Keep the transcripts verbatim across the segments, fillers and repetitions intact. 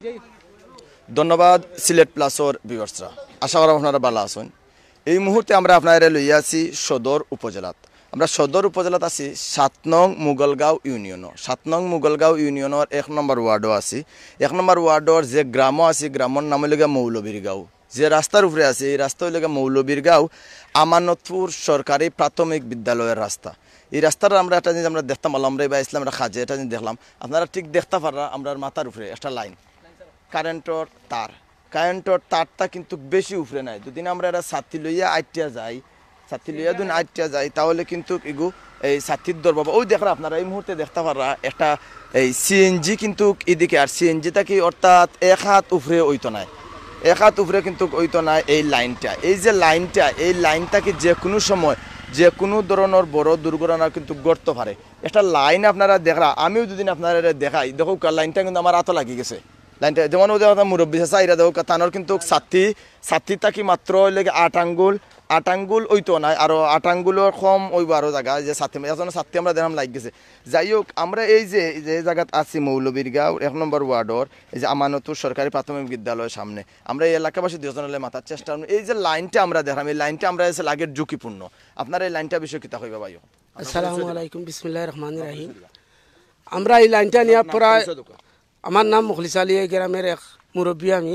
ধন্যবাদ সিলেট প্লাসর ভিউয়ার্সরা, আশা করি আপনারা ভালো আছেন। এই মুহূর্তে আমরা আপনারা লইয়া আছি সদর উপজেলাত। আমরা সদর উপজেলাত আছি সাত নং মুগলগাঁও ইউনিয়ন। সাত নং মুগলগাঁও ইউনিয়নের এক নম্বর ওয়ার্ডও আছি। এক নম্বর ওয়ার্ডর যে গ্রামও আছে গ্রামের নাম হইল মৌলবীর গাঁও। যে রাস্তার উপরে আছে এই রাস্তা হইল মৌলবীর গাঁও আমানতপুর সরকারি প্রাথমিক বিদ্যালয়ের রাস্তা। এই রাস্তাটা আমরা একটা জিনিস আমরা দেখতাম আল্লাহ আমরা ইসলাম একটা খাজে এটা জিনিস দেখলাম। আপনারা ঠিক দেখতে পারা আমরা মাথার উপরে একটা লাইন কারেন্টর তার। কারেন্টর তারটা কিন্তু বেশি উপরে নাই। দুদিন আমরা এটা ছাতি লইয়া আইটিয়া যাই, ছাতি লইয়া দুদিন আইটিয়া যাই তাহলে কিন্তু এগু এই ছাতির দর বাবা ওই দেখরা আপনারা এই মুহূর্তে দেখতে পারা একটা এই সিএনজি কিন্তু এদিকে। আর সিএনজিটা কি অর্থাৎ এক হাত উপরে ওইতো নাই, এক হাত উপরে কিন্তু ওইতো নাই এই লাইনটা। এই যে লাইনটা এই লাইনটা কি যে কোনো সময় যে কোনো ধরনের বড় দুর্ঘটনা কিন্তু ঘটতে পারে। একটা লাইন আপনারা দেখরা, আমিও দুদিন আপনারা দেখাই দেখো লাইনটা কিন্তু আমার হাতও লাগি গেছে। লাইনটা যেমন ওদের মুরব্বী আছে এরা দেখো তানোর কিন্তু ছাতি ছাতি থাকি মাত্র লেগে আট আঙ্গুল আট আঙ্গুল ওইতো নাই, আরও আট আঙ্গুলের কম ওই আরও জায়গা যে ছাতি এখন ছাতি আমরা দেখলাম লাগ গেছে। যাই হোক আমরা এই যে যে জায়গাত আছি মৌলবীর গাঁও এক নম্বর ওয়ার্ডর এই যে আমানতুর সরকারি প্রাথমিক বিদ্যালয়ের সামনে আমরা এই এলাকাবাসী দুজনের মাথার চেষ্টা এই যে লাইনটা আমরা দেখলাম এই লাইনটা আমরা এসে লাগের ঝুঁকিপূর্ণ। আপনার এই লাইনটা বিষয় কিতা হইবা ভাই? আসসালামু আলাইকুম, বিসমিল্লাহির রহমানির রহিম। আমরা এই লাইনটা নিয়ে প্রায় আমার নাম মুখলিস আলী, এই গ্রামের এক মুরব্বী আমি।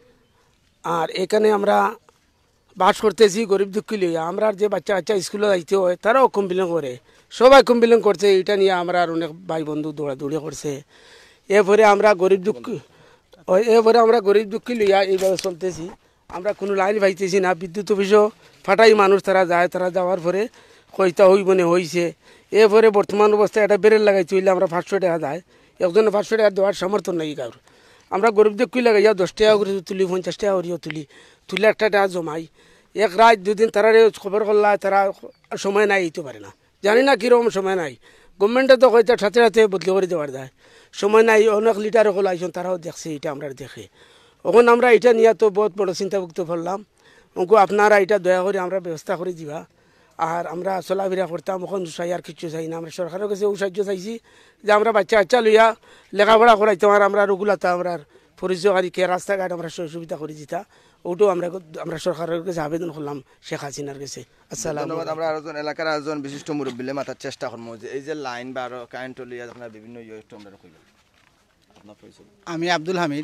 আর এখানে আমরা বাস করতেছি গরিব দুঃখী লইয়া। আমরা যে বাচ্চা বাচ্চা স্কুলে যাইতে হয় তারাও কমপ্লেন করে, সবাই কমপ্লেন করছে। এটা নিয়ে আমরা অনেক ভাই বন্ধু দৌড়াদৌড়ি করছে। এরপরে আমরা গরিব দুঃখী এরপরে আমরা গরিব দুঃখী লইয়া এইভাবে চলতেছি। আমরা কোনো লাইন পাইতেছি না। বিদ্যুৎ অফিসও ফাটাই মানুষ তারা যায়, তারা যাওয়ার পরে কইতা হই মনে হয়েছে। এরপরে বর্তমান অবস্থায় একটা বেরেল লাগাইতে হইলে আমরা পাঁচশো টাকা যায়, একজনে পাঁচশো টাকা দেওয়ার সমর্থন নাই কারোর। আমরা গরিব দুঃখী লাগাইয়া দশ টাকা করে তুলি, পঞ্চাশ টাকা করিও তুলি, তুলে একটা টাকা জমাই। এক রাত দুদিন তারা খবর করলা তারা সময় নাই এইতে পারে না, জানি না কীরকম সময় নাই। গভর্নমেন্টে তো হয়তো সাথে সাথে বদলি করে দেওয়ার যায়, সময় নাই। অনেক লিটার হল আইসন তারাও দেখছে, এটা আমরা দেখে। এখন আমরা এটা নিয়ে তো বহুত বড় চিন্তাভুক্ত করলাম। ওকে আপনারা এটা দয়া করে আমরা ব্যবস্থা করে দিবা। আর আমরা চলাফেরা করতাম, ওখান চাই আর কিছু চাই না। আমরা সরকারের কাছে ও সাহায্য চাইছি যে আমরা বাচ্চা বাচ্চা লইয়া লেখাপড়া করাইতাম আর আমরা রুগুলাতা আমরা পরিচয়কারীকে রাস্তাঘাট আমরা সুবিধা করে দিতা। ওটাও আমরা আমরা সরকারের কাছে আবেদন করলাম, শেখ হাসিনার কাছে। আসসালাম। ধন্যবাদ। আমরা আরেকজন এলাকার আরেকজন বিশিষ্ট মুরব্বীলে মাথার চেষ্টা করবো যে এই যে লাইন বা আরো কারেন্ট লইয়া আপনার বিভিন্ন ইয়ে আমরা কইলাম। আপনার পরিচয়? আমি আব্দুল হামিদ,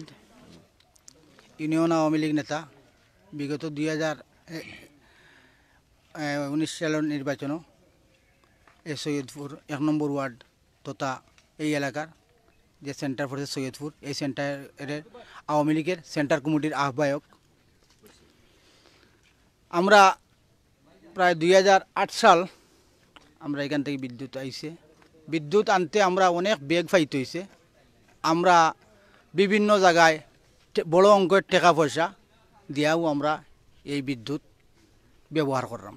ইউনিয়ন আওয়ামী লীগ নেতা। বিগত দুই হাজার উনিশ সালের নির্বাচনও এই সৈয়দপুর এক নম্বর ওয়ার্ড তথা এই এলাকার যে সেন্টার পড়েছে সৈয়দপুর, এই সেন্টারের আওয়ামী লীগের সেন্টার কমিটির আহ্বায়ক। আমরা প্রায় দুই হাজার আট সাল আমরা এখান থেকে বিদ্যুৎ আইছে। বিদ্যুৎ আনতে আমরা অনেক বেগ ফাইতে হয়েছে। আমরা বিভিন্ন জায়গায় বড় অঙ্কের টাকা পয়সা দিয়াও আমরা এই বিদ্যুৎ ব্যবহার করলাম।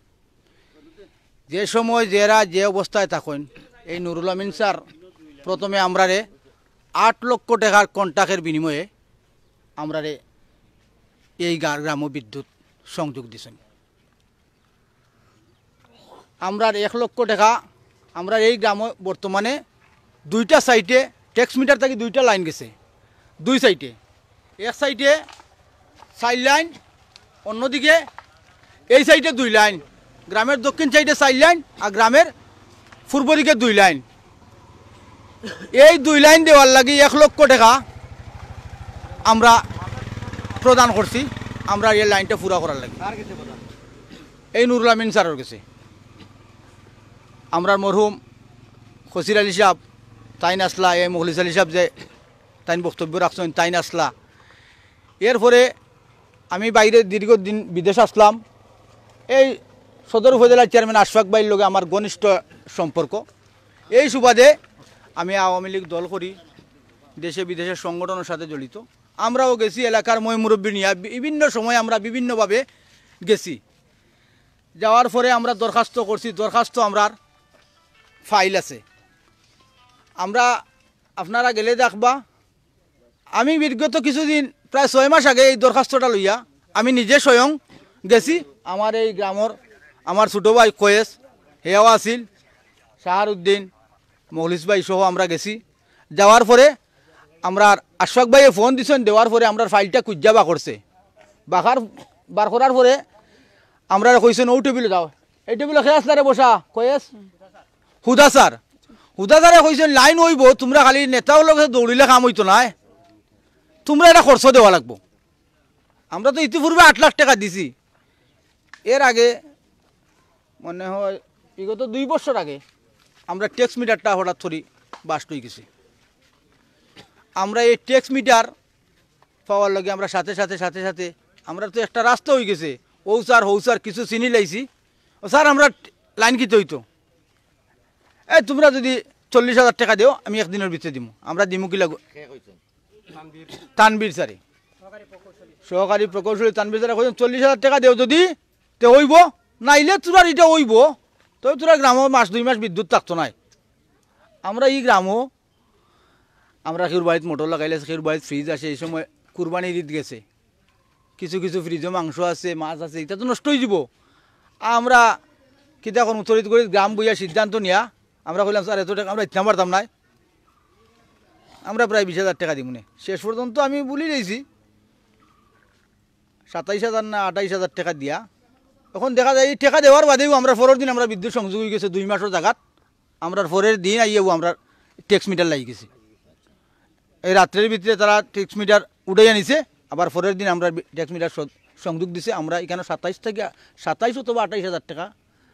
যে সময় যারা যে অবস্থায় থাকেন এই নুরুল আমিন স্যার প্রথমে আমরারে আট লক্ষ টাকার কন্ট্রাক্টের বিনিময়ে আমরারে এই গ্রাম বিদ্যুৎ সংযোগ দিছেন। আমরা এক লক্ষ টাকা আমরা এই গ্রামে বর্তমানে দুইটা সাইটে ট্যাক্স মিটার থেকে দুইটা লাইন গেছে, দুই সাইটে। এক সাইডে চার লাইন, অন্যদিকে এই সাইডে দুই লাইন। গ্রামের দক্ষিণ সাইডে চার লাইন আর গ্রামের পূর্ব দিকে দুই লাইন। এই দুই লাইন দেওয়ার লাগি এক লক্ষ টাকা আমরা প্রদান করছি। আমরা এই লাইনটা পুরা করার লাগে এই নুরুল আমিন স্যারের কাছে। আমরা মরহুম খসির আলী সাহেব তাই নাসলা, এই মুখলিস আলী সাহেব যে তাই বক্তব্য রাখছেন তাই নাসলা। এরপরে আমি বাইরে দীর্ঘদিন বিদেশ আসলাম। এই সদর উপজেলার চেয়ারম্যান আশফাক ভাইয়ের লগে আমার ঘনিষ্ঠ সম্পর্ক। এই সুবাদে আমি আওয়ামী লীগ দল করি, দেশে বিদেশের সংগঠনের সাথে জড়িত। আমরাও গেছি এলাকার মই মুরব্বী নিয়ে বিভিন্ন সময় আমরা বিভিন্নভাবে গেছি। যাওয়ার পরে আমরা দরখাস্ত করছি, দরখাস্ত আমরার ফাইল আছে। আমরা আপনারা গেলে দেখবা আমি বিগত কিছুদিন প্রায় ছয় মাস আগে এই দরখাস্তটা লইয়া আমি নিজে স্বয়ং গেছি। আমার এই গ্রামের আমার ছোটো ভাই কয়েস হেয়াও আছিল, শাহারউদ্দিন, মখলিস ভাই সহ আমরা গেছি। যাওয়ার পরে আমরা আশফাক ভাইয়ে ফোন দিছেন, দেওয়ার পরে আমরা ফাইলটা খুঁজা বা করছে, বাখার বার করার পরে আমরা কইছেন ও টেবিলে যাও, এই টেবিলে খেয়ে আসলারে বসা কয়েস হুদা স্যার হুদা স্যারে কইছেন লাইন হইব, তোমরা খালি নেতাও লগে দৌড়িলে কাম হইতো না, তোমরা এটা খরচ দেওয়া লাগবো। আমরা তো ইতিপূর্বে আট লাখ টাকা দিছি। এর আগে মনে হয় বিগত দুই বছর আগে আমরা ট্যাক্স মিটারটা হঠাৎ ধরি বাস্ট হয়ে গেছি। আমরা এই ট্যাক্স মিটার পাওয়ার লগে আমরা সাথে সাথে সাথে সাথে আমরা তো একটা রাস্তা হয়ে গেছে, ও স্যার হৌ স্যার কিছু চিনি লাইছি, ও স্যার আমরা লাইন কিতে হইতো, এই তোমরা যদি চল্লিশ হাজার টাকা দিও আমি একদিনের ভিতরে দিমু, আমরা দিমু কি লাগো তানবীর স্যারে সহকারী প্রকৌশলী তানবীর স্যারে কইছেন চল্লিশ হাজার টাকা দেও যদি তে হইব, নাইলে তোরা এটা হইব, তবে তোরা গ্রামও মাস দুই মাস বিদ্যুৎ থাকতো নাই। আমরা এই গ্রামও আমরা কেউর বাড়িতে মোটর লাগাইলে কেউর বাড়িতে ফ্রিজ আছে, এই সময় কুরবানির ঈদ গেছে, কিছু কিছু ফ্রিজে মাংস আছে মাছ আছে, এটা তো নষ্ট হয়ে যাব। আমরা কিতা এখন উত্তরিত করি গ্রাম বইয়া সিদ্ধান্ত নিয়া আমরা কইলাম স্যার এত টাকা আমরা ইচ্ছা পারতাম নাই, আমরা প্রায় বিশ হাজার টাকা দিব না। শেষ পর্যন্ত আমি বলি দিয়েছি সাতাইশ হাজার না আঠাইশ হাজার টাকা দিয়া। এখন দেখা যায় এই টাকা দেওয়ার বাদেও আমরা পরের দিন আমরা বিদ্যুৎ সংযোগ হয়ে গেছে দুই মাসের জায়গাত, আমরা পরের দিন আইয়াও আমরা ট্যাক্স মিটার লাগি গেছি। এই রাত্রের ভিতরে তারা ট্যাক্স মিটার উঠাইয়া নিছে, আবার পরের দিন আমরা ট্যাক্স মিটার সংযোগ দিছে। আমরা এখানে সাতাইশ থেকে সাতাইশ অথবা আঠাইশ হাজার টাকা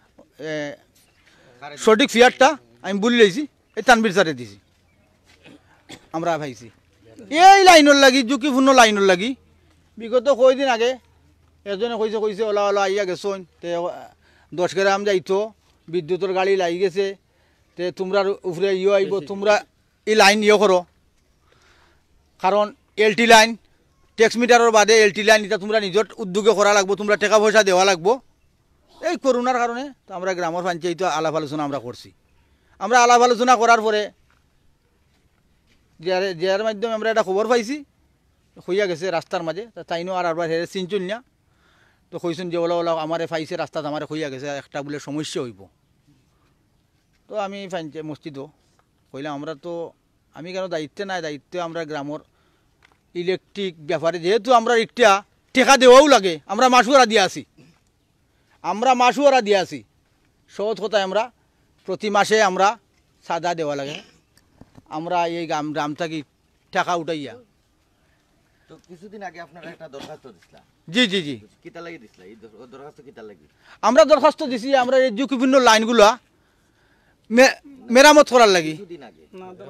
সঠিক ফিয়ারটা আমি বলি লইছি, এই তানবীর স্যারে দিছি। আমরা ভাইছি এই লাইনের লাগি ঝুঁকিপূর্ণ লাইনের লাগি বিগত কয়দিন আগে এজনে কইছে কইছে ওলা ওলা আইয়া গেছন, তে দশ গ্রাম যাইতো বিদ্যুতের গাড়ি লাগি গেছে, তে তোমরা উপরে ইয়ে আইব, তোমরা এই লাইন ইয়ে করো, কারণ এল টি লাইন ট্যাক্স মিটারের বাদে এল টি লাইন এটা তোমরা নিজের উদ্যোগে করা লাগবো, তোমরা টাকা পয়সা দেওয়া লাগবো। এই করোনার কারণে তো আমরা গ্রামের পঞ্চায়েত আলাপ আলোচনা আমরা করছি। আমরা আলাপ আলোচনা করার পরে যে যার মাধ্যমে আমরা একটা খবর পাইছি হইয়া গেছে রাস্তার মাঝে, তাইনও আর আবার হেরে চিনচুন না, তো কইছেন যে ওলা ওলা আমারে পাইছে রাস্তাত আমারে হইয়া গেছে একটা বলে সমস্যা হইব। তো আমি ফাইনছে মসজিদ কইলাম আমরা তো আমি কেন দায়িত্বে নাই, দায়িত্বে আমরা গ্রামের ইলেকট্রিক ব্যাপারে যেহেতু আমরা একটা টেকা দেওয়াও লাগে, আমরা মাসুয়ারা দিয়ে আসি, আমরা মাসুয়ারা দিয়ে আসি সহজ কথায় আমরা প্রতি মাসে আমরা সাদা দেওয়া লাগে, আমরা এই গ্রাম গ্রাম থাকি টাকা উঠাইয়া। তো কিছুদিন আগে আপনারা একটা দরখাস্ত দিছিলা? জি জি জি কিতা লাগি দিছিলা? এই দরখাস্ত কিতা লাগি? আমরা দরখাস্ত দিছি আমরা এই ঝুঁকিপূর্ণ লাইনগুলো মেরামত করার লাগি কিছুদিন আগে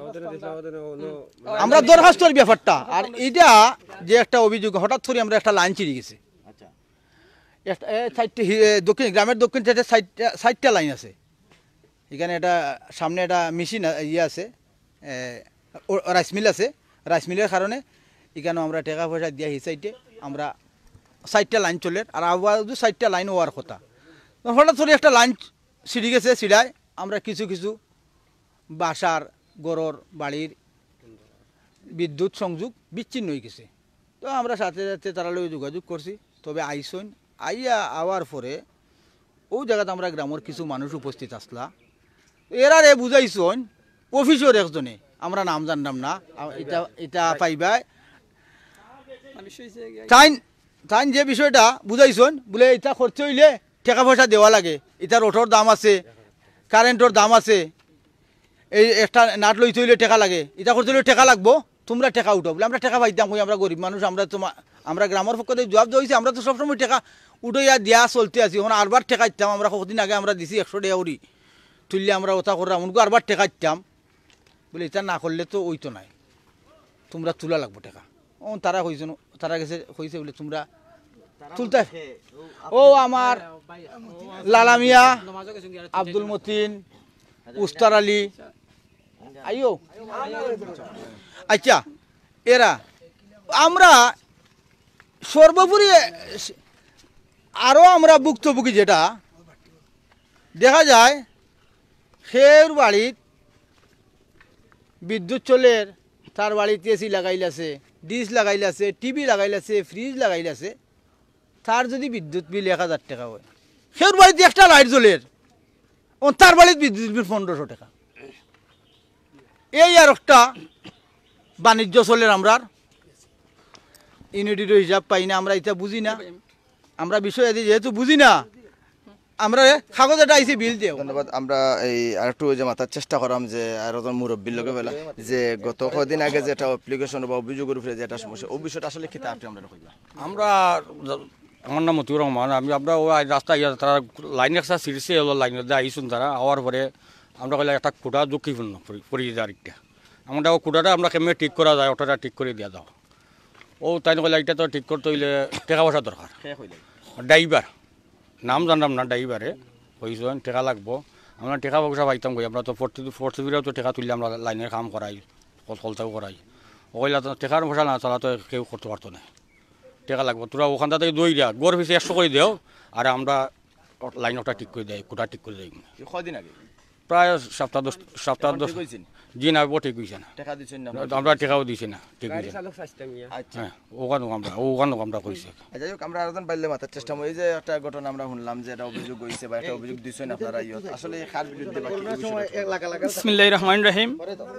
আমরা দরখাস্তর ব্যাপারটা। আর এইটা যে একটা অভিযোগ হঠাৎ করে আমরা একটা লাইন চিড়ে গেছে, আচ্ছা একটা সাইডটা দক্ষিণ গ্রামের দক্ষিণ সাইডে সাইডটা সাইডটা লাইন আছে, এখানে একটা সামনে একটা মেশিন ইয়ে আছে রাইস মিল আছে, রাইস মিলের কারণে এখানেও আমরা টাকা পয়সা দিয়া এই সাইডে আমরা সাইডটা লাইন চলে, আর আবার সাইডটা লাইন হওয়ার কথা। হঠাৎ করে একটা লাইন ছিঁড়ে গেছে, ছিঁড়ায় আমরা কিছু কিছু বাসার গড়র বাড়ির বিদ্যুৎ সংযোগ বিচ্ছিন্ন হয়ে গেছে। তো আমরা সাথে সাথে তারা লগে যোগাযোগ করছি, তবে আইসন আইয়া আওয়ার পরে ও জায়গাতে আমরা গ্রামের কিছু মানুষ উপস্থিত আসলা, এরারে বুঝাইছন অফিসের একজনে, আমরা নাম জানলাম না, এটা এটা পাইবা তাইন তাইন যে বিষয়টা বুঝাইছন বলে এটা খরচ হইলে টাকা পয়সা দেওয়া লাগে, এটার অটোর দাম আছে, কারেন্টর দাম আছে, এই একটা নাট লইতে হইলে টাকা লাগে, এটা করতে হইলে টাকা লাগবো, তোমরা টাকা উঠো বলে আমরা টাকা পাইতাম কই, আমরা গরিব মানুষ, আমরা তো আমরা গ্রামের পক্ষ থেকে জবাব দিয়েছি, আমরা তো সবসময় টাকা উঠাইয়া দিয়া চলতে আছি, এখন আরবার টাকা দিতাম, আমরা কতদিন আগে আমরা দিছি একশো টাকা উড়ি তুললে আমরা ওটা করলাম, উনকো আরবার টাকা দিতাম বলে এটা না করলে তো ওই তো নাই, তোমরা তোলা লাগবো টাকা। ও তারা কইছে তারা গেছে কইছে বলে তোমরা তুলতে, ও আমার লালা মিয়া, আব্দুল মতিন, উস্তার আলী, আইও আচ্ছা এরা আমরা সর্বোপরি আরও আমরা ভুক্তভোগী, যেটা দেখা যায় সের বাড়ির বিদ্যুৎ চলের, তার বাড়িতে এসি লাগাইলাছে, ডিশ লাগাইলাছে, টিভি লাগাইলাছে, ফ্রিজ লাগাইলাছে, তার যদি বিদ্যুৎ বিল এক হাজার টাকা হয়, সের বাড়িতে একটা লাইট জ্বলের ও তার বাড়িতে বিদ্যুৎ বিল পনেরোশো টাকা। এই আর একটা বাণিজ্য চলে আমরার ইউনিটির হিসাব পাই না, আমরা এটা বুঝি না, আমরা বিষয় আদি যেহেতু বুঝি না আমরা কাগজ এটা আইসি বিল দিও। ধন্যবাদ। আমরা এই আরেকটু যে মাথার চেষ্টা করাম যে আর একজন মুরব্বীর লোকে বেলা যে গত কদিন আগে যেটা অ্যাপ্লিকেশন বা অভিযোগের উপরে যেটা সমস্যা ওই বিষয়টা আসলে কি আপনি আমরা কইবা। আমরা আমার নাম মতিউর রহমান, আমি আমরা ওই রাস্তা ইয়া তারা লাইন একটা সিরিজে হলো লাইনের দিয়ে আইসুন তারা আওয়ার পরে আমরা কইলে একটা কুটা ঝুঁকিপূর্ণ পরিযার একটা আমরা ও কুটাটা আমরা কেমন ঠিক করা যায় ওটা ঠিক করে দিয়া দাও। ও তাই কইলে এটা তো ঠিক করতে হইলে টাকা পয়সা দরকার। ড্রাইভার নাম জানলাম না, ড্রাইভারে হয়েছেন টাকা লাগবো, আমরা টাকা পয়সা পাইতাম কই আমরা তো ফোর্টি ফোর্টিও তো টাকা তুললে আমরা লাইনের কাম করাই কলতাও করাই। ওইলা তো টাকার পয়সা না চালা তো কেউ করতে পারতো না, টাকা লাগবো তোরা ওখান থেকে দই দিয়া গড় পিছিয়ে একশো করে দেও আর আমরা লাইন ওটা ঠিক করে দেয় কুটা ঠিক করে দেয়। কদিন আগে প্রায় সপ্তাহ দশ সপ্তাহ দশ জি না ঠিক হয়েছে না, টাকা দিচ্ছেন না আমরা টাকাও দিছি না, ঠিক হয়েছে হ্যাঁ ওখানে আমরা ওখানে আমরা কইছি। যাই হোক আমরা আরেকজন বাইলে মাথার চেষ্টা এই যে একটা ঘটনা আমরা শুনলাম যে এটা অভিযোগ হয়েছে বা একটা অভিযোগ দিচ্ছেন আপনারা ইয়ত আসলে কার বিরুদ্ধে বা কি বিষয়। বিসমিল্লাহির রহমানির রহিম।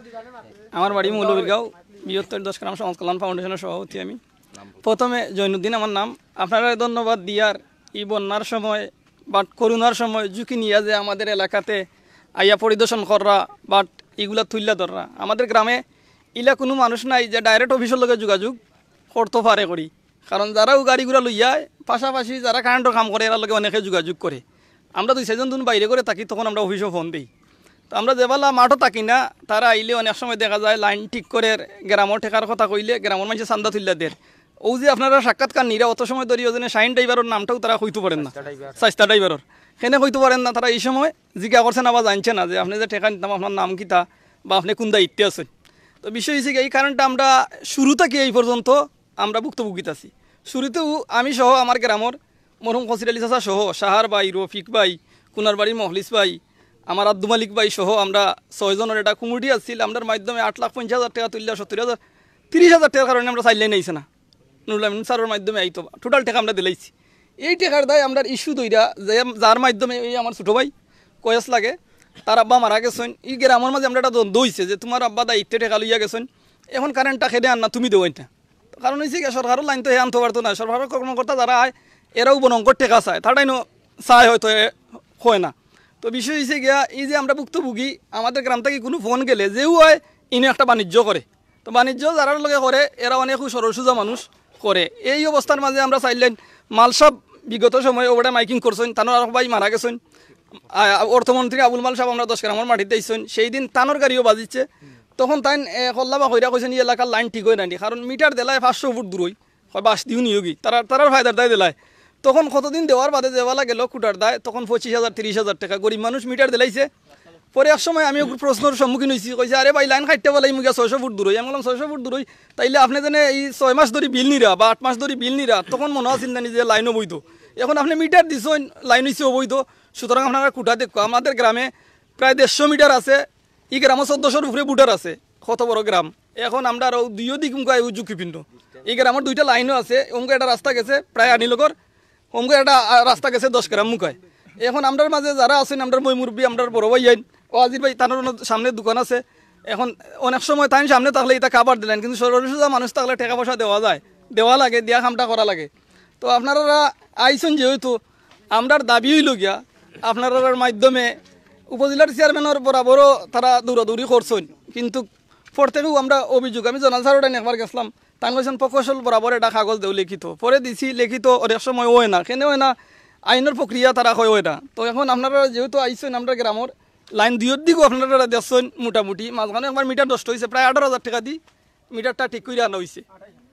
আমার বাড়ি মৌলভীরগাঁও, বৃহত্তর দশ গ্রাম সমাজ কল্যাণ ফাউন্ডেশনের সভাপতি আমি। প্রথমে জৈনুদ্দিন আমার নাম। আপনারা ধন্যবাদ দিয়ার এই বন্যার সময় বা করোনার সময় ঝুঁকি নিয়ে যে আমাদের এলাকাতে আইয়া পরিদর্শন করা বাট এগুলা তুললা ধরা। আমাদের গ্রামে ইলা কোনো মানুষ নাই যে ডাইরেক্ট অফিসের লগে যোগাযোগ করতে পারে করি, কারণ যারাও গাড়িগুলা লইয়া পাশাপাশি যারা কারেন্টের কাম করে এরা লগে অনেকে যোগাযোগ করে। আমরা দুই চারজন দুন বাইরে করে থাকি তখন আমরা অফিসে ফোন দিই। তো আমরা যেবেলা মাঠও থাকি না তারা আইলে অনেক সময় দেখা যায় লাইন ঠিক করে গ্রামের ঠেকার কথা কইলে গ্রামের মানুষের চান্দা তুললা দেয়। ও যে আপনারা সাক্ষাৎকার নিরা অত সময় ধরি ওজনে শাইন ড্রাইভারের নামটাও তারা হইতে পারেন না, সাইস্তা ড্রাইভারের সেনে হইতে পারেন না। তারা এই সময় জিজ্ঞা করছেন আবার জানছে না যে আপনি যে ঠেকা নিতাম আপনার নাম কিতা বা আপনি কোন দায়িত্বে আছেন। তো বিষয় হয়েছে এই কারণটা আমরা শুরু থেকে এই পর্যন্ত আমরা ভুক্তভোগীত আছি। শুরুতেও আমি সহ আমার গ্রামের মরহুম খসির আলী চাচা সহ সাহার ভাই, রফিক ভাই, কুনার বাড়ি মহলিস ভাই, আমার আব্দু মালিক ভাই সহ আমরা ছয়জনের একটা কমিটি আসছিল। আমাদের মাধ্যমে আট লাখ পঞ্চাশ হাজার টাকা তুললে সত্তর হাজার তিরিশ হাজার টাকার কারণে আমরা চাইলে নিয়েছি না নুরুল আমিন স্যারের মাধ্যমে এই তো টোটাল টাকা আমরা দিলাইছি। এই টাকার দায় আমরা ইস্যু দইরা যে যার মাধ্যমে এই আমার ছোটো ভাই কয়েস লাগে তার আব্বা মারা গেছেন। এই গ্রামের মাঝে আমরা একটা দ্বন্দ্ব হয়েছে যে তোমার আব্বা দায়িত্বে টাকা লইয়া গেছেন, এখন কারেন্টটা খেদে আন না তুমি দেবো না। কারণ হয়েছে কি সরকারের লাইন তো হে আনতে পারতো না, সরকারের কর্মকর্তা যারা আয় এরাও বনঙ্কর টেকা চায়, তারাই নো চায় হয়তো হয় না। তো বিষয় হয়েছে গিয়া এই যে আমরা ভুক্তভোগী আমাদের গ্রাম থেকে কোনো ফোন গেলে যেও হয় ইনি একটা বাণিজ্য করে, তো বাণিজ্য যারার লগে করে এরা অনেক সরসুজা মানুষ করে। এই অবস্থার মাঝে আমরা চাইলেন মালসাব বিগত সময়ে ওটা মাইকিং করছেন, তানোর আর ভাই মারা গেছেন। অর্থমন্ত্রী আবুল মাল সাহেব আমরা দশ গ্রামের মাটিতে আইসেন, সেই দিন তানোর গাড়িও বাজিচ্ছে। তখন তাই কল্লা বা কইরা কইছেন এই এলাকার লাইন ঠিক হয় নানি, কারণ মিটার দেলায় পাঁচশো ফুট দূর হই হয় বাস দিও নিয়োগী তারা তারার ফায়দার দায় দেলায়। তখন কতদিন দেওয়ার বাদে দেওয়ালা গেল কুটার দায়, তখন পঁচিশ হাজার তিরিশ হাজার টাকা গরিব মানুষ মিটার দিলাইছে। পরে এক সময় আমি প্রশ্নের সম্মুখীন হয়েছি, কইছে আরে ভাই লাইন কাটতে বলাই মুগা ছয়শো ফুট দূর হই। আমি বললাম ছয়শো ফুট দূর হই তাইলে আপনি যেন এই ছয় মাস ধরে বিল নিরা বা আট মাস ধরে বিল নিরা, তখন মনে আছিল না যে লাইনও বইতো। এখন আপনি মিটার দিচ্ছেন লাইন হয়েছে অবৈধ, সুতরাং আপনারা কুটা দেখো। আমাদের গ্রামে প্রায় দেড়শো মিটার আছে, এই গ্রামে চোদ্দশোর উপরে বুটার আছে, কত বড় গ্রাম। এখন আমরা আরও দুইও দিক মুখা ঝুঁকিপূর্ণ। এই গ্রামের দুইটা লাইনও আছে, অমুক একটা রাস্তা গেছে প্রায় আনিলগর, অমুক একটা রাস্তা গেছে দশ গ্রাম মুখায়। এখন আমরার মাঝে যারা আছেন আমরা মই মুরব্বী আমরা বড় ভাই আইন ও আজির ভাই তার সামনে দোকান আছে। এখন অনেক সময় তাই সামনে থাকলে এটা খাবার দিলেন, কিন্তু সরসুজা মানুষ থাকলে টাকা পয়সা দেওয়া যায়, দেওয়া লাগে, দিয়া কামটা করা লাগে। তো আপনারা আইসন যেহেতু আমরার দাবি হইল গিয়া আপনার মাধ্যমে উপজেলার চেয়ারম্যানের বরাবরও তারা দৌড়াদৌড়ি করছেন, কিন্তু প্রত্যেকেও আমরা অভিযোগ আমি জনাল স্যার ওটাই একবার গেছিলাম, তাই বলছেন প্রকৌশল বরাবর এটা কাগজ দেও লিখিত, পরে দিছি লিখিত অনেক সময় হয় না, কেন হয় না আইনের প্রক্রিয়া তারা হয় হয় না। তো এখন আপনারা যেহেতু আইসেন আমরা গ্রামের লাইন দুইয়ের দিকেও আপনারা দেখছেন মোটামুটি, মাঝখানে একবার মিটার নষ্ট হয়েছে প্রায় আঠারো হাজার টাকা দি মিটারটা ঠিক করে আনা হয়েছে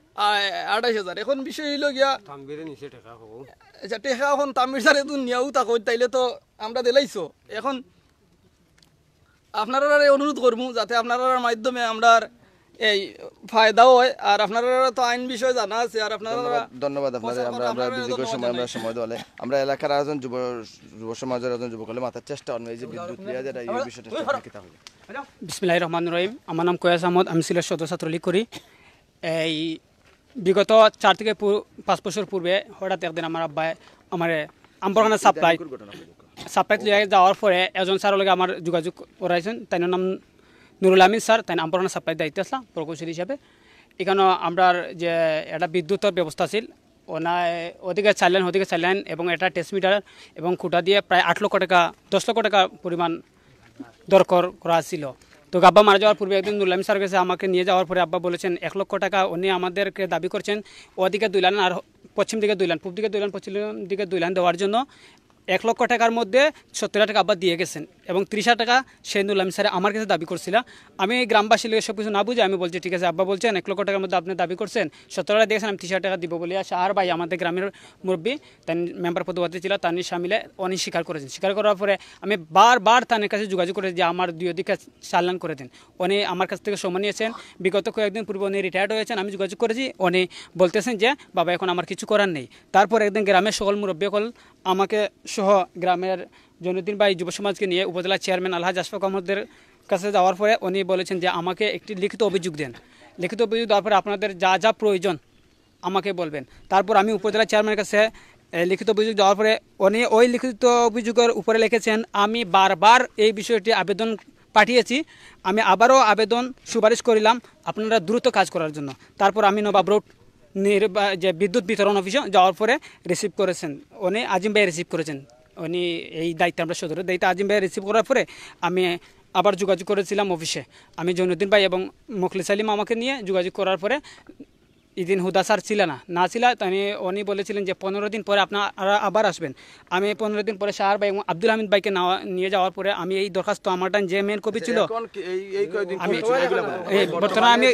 আঠাইশ হাজার। এখন বিষয় হইল গিয়া আচ্ছা টেকা এখন তামির সারে তো নিয়েও থাকো তাইলে তো আমরা দিলাইছো। এখন আপনারা অনুরোধ করবো যাতে আপনার মাধ্যমে আমরা এই ফায়দাও হয়, আর আপনারা তো আইন বিষয় জানা আছে। আর আপনারা ধন্যবাদ আপনাদের। আমরা আমরা বিজিকের সময় আমরা সময় দলে আমরা এলাকার একজন যুব যুব সমাজের একজন যুবক হলে মাথার চেষ্টা অন্য এই যে বিদ্যুৎ লিয়া যেটা এই বিষয়টা কি তা হবে। বিসমিল্লাহির রহমানির রহিম। আমার নাম কয়াস আহমদ, আমি সিলেট সদর ছাত্রলীগ করি। এই বিগত চার থেকে পাঁচ বছর পূর্বে হঠাৎ একদিন আমার আব্বাই আমার আমবাগানের সাপ্লাই সাপ্লাই লিয়ে যাওয়ার পরে এজন স্যারের লগে আমার যোগাযোগ করাইছেন, তাই নাম নুরুল আমিন স্যার তাই আমপুরানা সাপ্লাই দায়িত্ব আসলাম প্রকৌশলী হিসাবে। এখানে আমরা যে একটা বিদ্যুতের ব্যবস্থা ছিল ওনায় ওদিকে চাইলেন ওদিকে চাইলেন এবং এটা টেস্ট মিটার এবং খুঁটা দিয়ে প্রায় আট লক্ষ টাকা দশ লক্ষ টাকা পরিমাণ দরকার করা ছিল। তো আব্বা মারা যাওয়ার পূর্বে একদিন নুরুল আমিন স্যার কাছে আমাকে নিয়ে যাওয়ার পরে আব্বা বলেছেন এক লক্ষ টাকা উনি আমাদেরকে দাবি করছেন ওদিকে দুই লাইন আর পশ্চিম দিকে দুই লাইন পূর্ব দিকে দুই লাইন পশ্চিম দিকে দুই লাইন দেওয়ার জন্য এক লক্ষ টাকার মধ্যে সত্তর হাজার টাকা আব্বা দিয়ে গেছেন এবং ত্রিশ হাজার টাকা সেই নুরুল আমিন স্যার আমার কাছে দাবি করছিল। আমি গ্রামবাসীর সব কিছু না বুঝে আমি বলছি ঠিক আছে আব্বা বলছেন এক লক্ষ টাকার মধ্যে আপনি দাবি করছেন সত্তর হাজার দিয়েছেন আমি ত্রিশ হাজার টাকা দিব বলে আসে আর ভাই আমাদের গ্রামের মুরব্বী তার মেম্বার পদবর্তী ছিল তার সামিলে অনি স্বীকার করেছেন। স্বীকার করার পরে আমি বারবার তার কাছে যোগাযোগ করে যে আমার দুই দিকে চালান করে দিন। উনি আমার কাছ থেকে সময় নিয়েছেন, বিগত কয়েকদিন পূর্বে উনি রিটায়ার্ড হয়েছেন। আমি যোগাযোগ করেছি, উনি বলতেছেন যে বাবা এখন আমার কিছু করার নেই। তারপর একদিন গ্রামের সকল মুরব্বী সকল আমাকে সহ গ্রামের জৈনুদ্দিন ভাই যুব সমাজকে নিয়ে উপজেলা চেয়ারম্যান আলহাজ আশফাক আহমদের কাছে যাওয়ার পরে উনি বলেছেন যে আমাকে একটি লিখিত অভিযোগ দেন। লিখিত অভিযোগ দেওয়ার পরে আপনাদের যা যা প্রয়োজন আমাকে বলবেন। তারপর আমি উপজেলা চেয়ারম্যানের কাছে লিখিত অভিযোগ দেওয়ার পরে উনি ওই লিখিত অভিযোগের উপরে লিখেছেন আমি বারবার এই বিষয়টি আবেদন পাঠিয়েছি, আমি আবারও আবেদন সুপারিশ করিলাম আপনারা দ্রুত কাজ করার জন্য। তারপর আমি নবাব রোড যে বিদ্যুৎ বিতরণ অফিসে যাওয়ার পরে রিসিভ করেছেন উনি আজিম ভাই রিসিভ করেছেন। উনি এই দায়িত্বে আমরা সদরের দায়িত্ব আজিম ভাই রিসিভ করার পরে আমি আবার যোগাযোগ করেছিলাম অফিসে। আমি জৈনুদ্দিন ভাই এবং মুখলিস সালিম আমাকে নিয়ে যোগাযোগ করার পরে ইদিন হুদা স্যার ছিল না না ছিল তাই উনি বলেছিলেন যে পনেরো দিন পরে আপনারা আবার আসবেন। আমি পনেরো দিন পরে শাহর ভাই এবং আব্দুল হামিদ ভাইকে নিয়ে যাওয়ার পরে আমি এই দরখাস্ত আমার যে মেন কপি ছিল আমি বর্তমানে আমি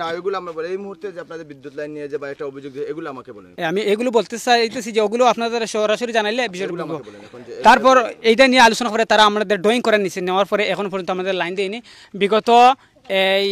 এই মুহূর্তে যে আপনাদের বিদ্যুৎ লাইন নিয়ে যে বা একটা অভিযোগ এগুলো আমাকে বলেন। আমি এগুলো বলতে চাইতেছি যে ওগুলো আপনাদের সরাসরি জানাইলে বিষয়গুলো। তারপর এইটা নিয়ে আলোচনা করে তারা আমাদের ড্রয়িং করে নিচ্ছে, নেওয়ার পরে এখন পর্যন্ত আমাদের লাইন দেয়নি। বিগত এই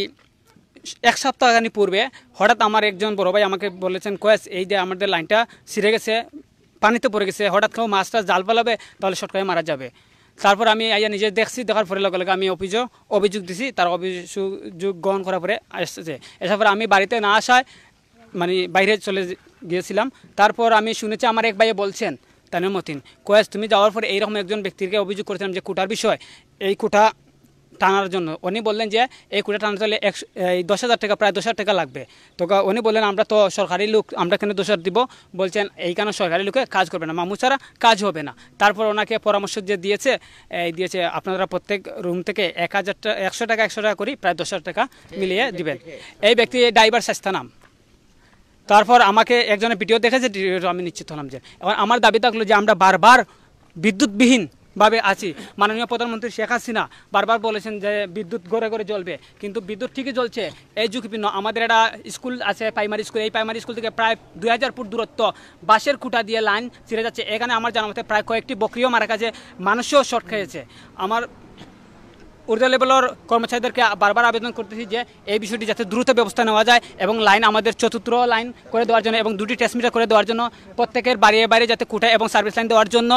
এক সপ্তাহখানি পূর্বে হঠাৎ আমার একজন বড় ভাই আমাকে বলেছেন কয়েস এই যে আমাদের লাইনটা ছিঁড়ে গেছে, পানিতে পড়ে গেছে, হঠাৎ কেউ মাছটা জাল পালাবে তাহলে শর্টকাটে মারা যাবে। তারপর আমি আইয়া নিজে দেখছি, দেখার পরে লগে লগে আমি অভিযোগ অভিযোগ দিছি। তার অভিযোগ গ্রহণ করার পরে আসছে, এসার পরে আমি বাড়িতে না আসায় মানে বাইরে চলে গিয়েছিলাম। তারপর আমি শুনেছি আমার এক ভাইয়ে বলছেন তানের মতিন কয়েস তুমি যাওয়ার পরে এইরকম একজন ব্যক্তিকে অভিযোগ করেছিলাম যে কুটার বিষয় এই কুটা টানার জন্য। উনি বললেন যে এই কুটা টানাতে হলে একশো এই দশ হাজার টাকা প্রায় দশ হাজার টাকা লাগবে। তো উনি বললেন আমরা তো সরকারি লোক, আমরা কেন দশ হাজার দিব? বলছেন এইখানে সরকারি লোকে কাজ করবে না, মামু ছাড়া কাজ হবে না। তারপর ওনাকে পরামর্শ যে দিয়েছে এই দিয়েছে আপনারা প্রত্যেক রুম থেকে এক হাজার টাকা একশো টাকা একশো টাকা করি প্রায় দশ হাজার টাকা মিলিয়ে দিবেন। এই ব্যক্তি ড্রাইভার শাস্তা নাম। তারপর আমাকে একজনের ভিডিও দেখেছে, আমি নিশ্চিত হলাম যে এখন আমার দাবি থাকলো যে আমরা বারবার বিদ্যুৎবিহীন ভাবে আছি। মাননীয় প্রধানমন্ত্রী শেখ হাসিনা বারবার বলেছেন যে বিদ্যুৎ ঘরে ঘরে জ্বলবে, কিন্তু বিদ্যুৎ ঠিকই জ্বলছে। এই ঝুঁকিপূর্ণ আমাদের একটা স্কুল আছে প্রাইমারি স্কুল, এই প্রাইমারি স্কুল থেকে প্রায় দুই হাজার ফুট দূরত্ব বাঁশের খুঁটা দিয়ে লাইন ছিঁড়ে যাচ্ছে। এখানে আমার জানা মতে প্রায় কয়েকটি বকরিও মারা গেছে, মানুষও শর্ট খেয়েছে। আমার ঊর্ধ্ব লেভেলের কর্মচারীদেরকে বারবার আবেদন করতেছি যে এই বিষয়টি যাতে দ্রুত ব্যবস্থা নেওয়া যায় এবং লাইন আমাদের চতুর্থ লাইন করে দেওয়ার জন্য এবং দুটি ট্রান্সমিটার করে দেওয়ার জন্য, প্রত্যেকের বাড়ি বাড়ি যাতে খুঁটা এবং সার্ভিস লাইন দেওয়ার জন্য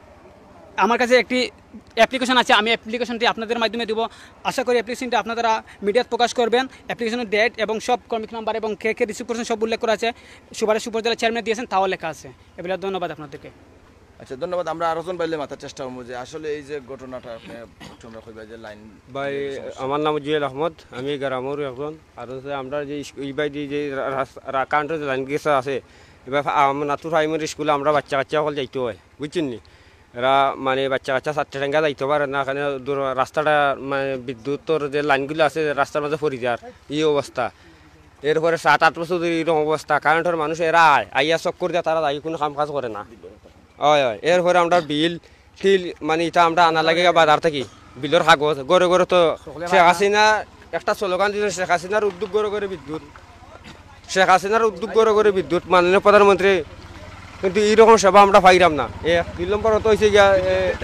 আমার কাছে একটি অ্যাপ্লিকেশন আছে, আমি অ্যাপ্লিকেশনটি আপনাদের মাধ্যমে দেবো। আশা করি অ্যাপ্লিকেশনটি আপনারা মিডিয়াত প্রকাশ করবেন। অ্যাপ্লিকেশনের ডেট এবং সব কর্মিক নাম্বার এবং কে কে রিসিভ করছেন সব উল্লেখ করা আছে, সুপারিশ উপজেলা চেয়ারম্যান দিয়েছেন তাও লেখা আছে। এগুলো ধন্যবাদ আপনাদেরকে। আচ্ছা ধন্যবাদ। আমরা আরোজন পাইলে মাথার চেষ্টা করবো যে আসলে এই যে ঘটনাটা আপনি তোমরা কইবা যে লাইন ভাই আমার নাম জুয়েল আহমদ, আমি গ্রামের একজন। আর আমরা যে এই বাই যে কারেন্টের লাইন গেছে আছে এবার নাতুর প্রাইমারি স্কুলে আমরা বাচ্চা কাচ্চা সকল যাইতে হয় বুঝছেন নি। এরা মানে বাচ্চা কাচ্চা চারটে টাঙ্গা যাইতে পারে না, এখানে রাস্তাটা মানে বিদ্যুতের যে লাইনগুলো আছে রাস্তার মাঝে পড়ে যার এই অবস্থা। এরপরে সাত আট বছর এরকম অবস্থা, কারেন্টের মানুষ এরা আয় আইয়া চক্কর দিয়ে তারা যাই কোনো কাম কাজ করে না। হয় হয় এরপরে আমরা বিল টিল মানে এটা আমরা আনা লাগে বাজার থেকে বিলের কাগজ গড়ে গড়ে। তো শেখ হাসিনা একটা স্লোগান দিল শেখ হাসিনার উদ্যোগ গড়ে গড়ে বিদ্যুৎ, শেখ হাসিনার উদ্যোগ গড়ে গড়ে বিদ্যুৎ মাননীয় প্রধানমন্ত্রী, কিন্তু এইরকম সেবা আমরা পাইলাম না। এ দুই নম্বর তো হয়েছে গিয়া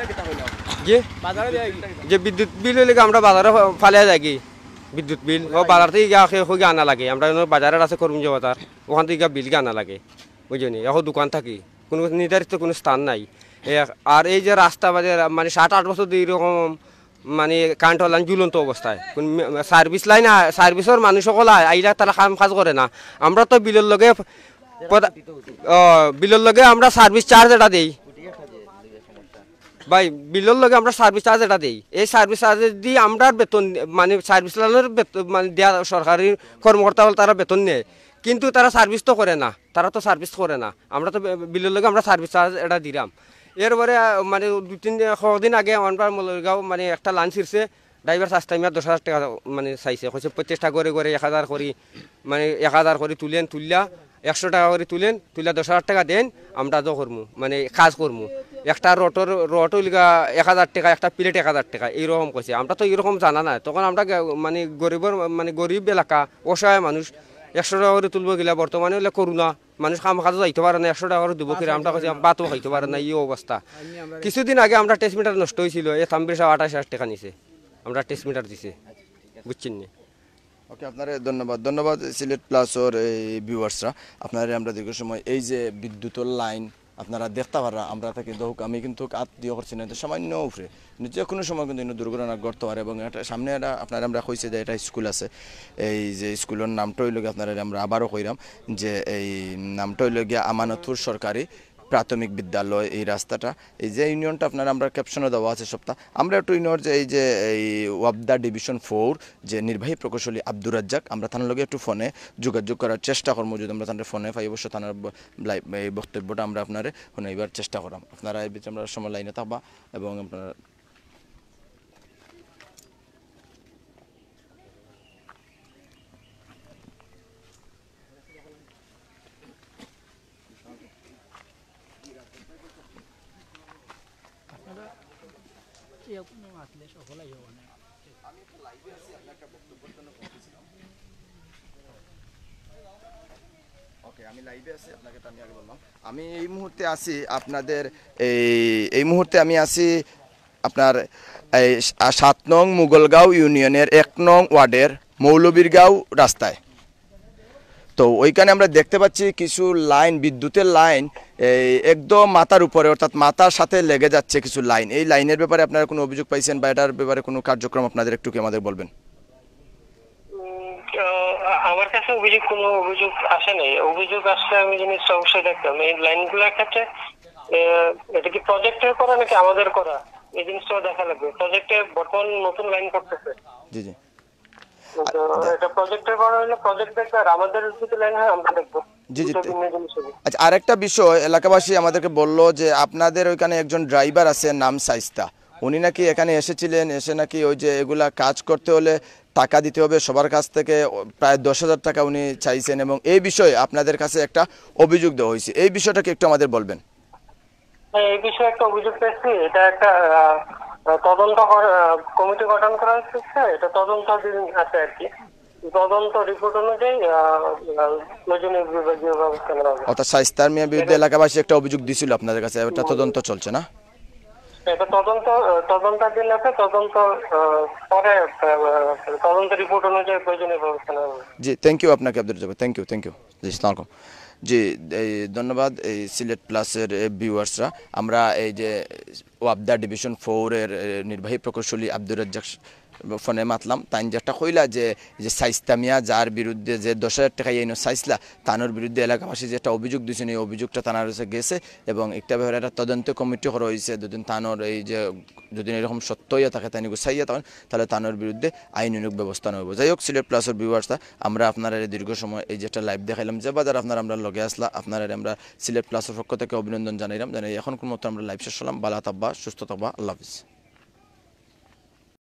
যে বিদ্যুৎ বিল হইলে আমরা বাজারে ফালিয়া যাই কি বিদ্যুৎ বিল ও বাজার থেকে গিয়া হয়ে আনা লাগে। আমরা বাজারের আছে করমজি বাজার, ওখান থেকে গিয়া বিল আনা লাগে বুঝলি। এখন দোকান থাকি কোনো নির্ধারিত কোনো স্থান নাই। আর এই যে রাস্তা বাজে মানে সাত আট বছর এরকম মানে কারেন্ট লাইন ঝুলন্ত অবস্থায়, সার্ভিস লাইন সার্ভিসের মানুষ সকল আইলা তারা কাম কাজ করে না। আমরা তো বিলের লগে বিলের লগে আমরা সার্ভিস চার্জ এটা দিই, ভাই বিলের লগে আমরা সার্ভিস চার্জ এটা দিই এই সার্ভিস চার্জ দিয়ে আমরা বেতন মানে সার্ভিস লালের বেতন মানে দেওয়া সরকারি কর্মকর্তা হল তারা বেতন নেয় কিন্তু তারা সার্ভিস তো করে না তারা তো সার্ভিস করে না আমরা তো বিলের লগে আমরা সার্ভিস চার্জ এটা দিলাম এরপরে মানে দু তিন দিন আগে আমার মলগাঁও মানে একটা লাঞ্চ ছিঁড়ছে ড্রাইভার চার্জ টাইমে দশ হাজার টাকা মানে চাইছে হচ্ছে প্রচেষ্টা করে করে এক হাজার করি মানে এক হাজার করে তুলেন তুললা একশো টাকা করে তুলেন তুললা দশ হাজার টাকা দেন আমরা তো করবো মানে কাজ করবো একটা রটোর রটো লিগা এক হাজার টাকা একটা প্লেট এক হাজার টাকা এইরকম করছে আমরা তো এইরকম জানা না তখন আমরা মানে গরিবের মানে গরিব এলাকা অসহায় মানুষ একশো টাকা করে তুলবো গেলে বর্তমানে হলে করুণা মানুষ কাম কাজও যাইতে পারে না একশো টাকা করে দেবো কিনা আমরা কাছে বাতও খাইতে পারে না এই অবস্থা কিছুদিন আগে আমরা টেস্ট মিটার নষ্ট হয়েছিল এই থাম্বির সাহেব আঠাশ হাজার টাকা নিছে আমরা টেস্ট মিটার দিছে বুঝছেন নি ওকে আপনার ধন্যবাদ ধন্যবাদ সিলেট প্লাসর এই ভিউয়ার্সরা আপনারা আমরা দীর্ঘ সময় এই যে বিদ্যুতের লাইন আপনারা দেখতে পারা আমরা তাকে দোক আমি কিন্তু কাত দিয়ে করছি না সামান্য উপরে কিন্তু যে কোনো সময় কিন্তু দুর্ঘটনা ঘটতে পারে এবং এটা সামনে একটা আপনারা আমরা কইছে যে এটা স্কুল আছে এই যে স্কুলের নামটা হইল গিয়ে আপনারা আমরা আবারও কইরাম যে এই নামটা হইল গিয়া আমানতপুর সরকারি প্রাথমিক বিদ্যালয় এই রাস্তাটা এই যে ইউনিয়নটা আপনারা আমরা ক্যাপশনে দেওয়া আছে সপ্তাহ আমরা একটু ইউনিয়ন যে এই যে এই ওয়াবদা ডিভিশন ফোর যে নির্বাহী প্রকৌশলী আব্দুর রাজ্জাক আমরা তার লগে একটু ফোনে যোগাযোগ করার চেষ্টা করবো যদি আমরা তাদের ফোনে পাই অবশ্য তার এই বক্তব্যটা আমরা আপনার ফোনে এইবার চেষ্টা করাম আপনারা এই বিষয়ে আমরা সময় লাইনে থাকবা এবং আপনারা আমি লাইভে আছি আপনাকে আমি আগে বললাম আমি এই মুহূর্তে আছি আপনাদের এই এই মুহূর্তে আমি আছি আপনার এই সাত নং মুগলগাঁও ইউনিয়নের এক নং ওয়ার্ডের মৌলবীরগাঁও রাস্তায় তো ওইখানে আমরা দেখতে পাচ্ছি কিছু লাইন বিদ্যুতের লাইন এই একদম মাথার উপরে অর্থাৎ মাথার সাথে লেগে যাচ্ছে কিছু লাইন এই লাইনের ব্যাপারে আপনারা কোনো অভিযোগ পাইছেন বা এটার ব্যাপারে কোনো কার্যক্রম আপনাদের একটু কি আমাদের বলবেন আমার কাছে অভিযোগ কোনো অভিযোগ আসে নাই অভিযোগ আসলে আমি জিনিস অবশ্যই দেখতাম এই লাইনগুলোর ক্ষেত্রে এটা কি প্রজেক্টের করা নাকি আমাদের করা এই জিনিসটা দেখা লাগবে প্রজেক্টে বর্তমান নতুন লাইন করতেছে জি জি এটা প্রজেক্টের করা হলে প্রজেক্ট দেখবে আর আমাদের যদি লাইন হয় আমরা দেখবো জি জি আচ্ছা আরেকটা বিষয় এলাকাবাসী আমাদেরকে বললো যে আপনাদের ওইখানে একজন ড্রাইভার আছে নাম সাইস্তা উনি নাকি এখানে এসেছিলেন এসে নাকি ওই যে এগুলা কাজ করতে হলে টাকা দিতে হবে সবার কাছ থেকে প্রায় দশ হাজার টাকা উনি চাইছেন এবং এই বিষয়ে আপনাদের কাছে একটা অভিযোগ দেওয়া হয়েছে এই বিষয়টাকে একটু আমাদের বলবেন এই বিষয়ে একটা অভিযোগ পেয়েছি এটা একটা তদন্ত কমিটি গঠন করা হচ্ছে এটা তদন্ত আছে আর কি তদন্ত রিপোর্ট অনুযায়ী প্রয়োজনীয় বিভাগীয় ব্যবস্থা নেওয়া হবে অর্থাৎ সাইস্তার মিয়া বিরুদ্ধে এলাকাবাসী একটা অভিযোগ দিছিল আপনাদের কাছে এটা তদন্ত চলছে না এটা তদন্ত তদন্তাধীন আছে তদন্ত পরে তদন্ত রিপোর্ট অনুযায়ী প্রয়োজনীয় ব্যবস্থা নেওয়া হবে জি থ্যাংক ইউ আপনাকে Abdul Razzak thank you thank you জি আসসালামু আলাইকুম জি এই ধন্যবাদ এই সিলেট প্লাসের ভিউয়ার্সরা আমরা এই যে ওয়াবদা ডিভিশন ফোরের নির্বাহী প্রকৌশলী আব্দুর রাজ্জাক ফোনে মাতলাম তাই যেটা কইলা যে যে সাইস্তামিয়া যার বিরুদ্ধে যে দশ হাজার টাকা এই সাইসলা তানোর বিরুদ্ধে এলাকাবাসী যেটা অভিযোগ দিয়েছেন এই অভিযোগটা তানার কাছে গেছে এবং একটা ব্যাপারে একটা তদন্ত কমিটি করা হয়েছে দুদিন তানোর এই যে যদি এরকম সত্য হইয়া থাকে তাই গুছাইয়া তখন তাহলে তানোর বিরুদ্ধে আইনানুগ ব্যবস্থা নেব যাই হোক সিলেট প্লাসের ভিউয়ার্সটা আমরা আপনারা দীর্ঘ সময় এই যেটা লাইভ দেখাইলাম যে বাজার আপনারা আমরা লগে আসলা আপনারা আমরা সিলেট প্লাসের পক্ষ থেকে অভিনন্দন জানাইলাম জানাই এখন কোন মতো আমরা লাইভ শেষ হলাম বালা থাকবা সুস্থ থাকবা আল্লাহ হাফিজ।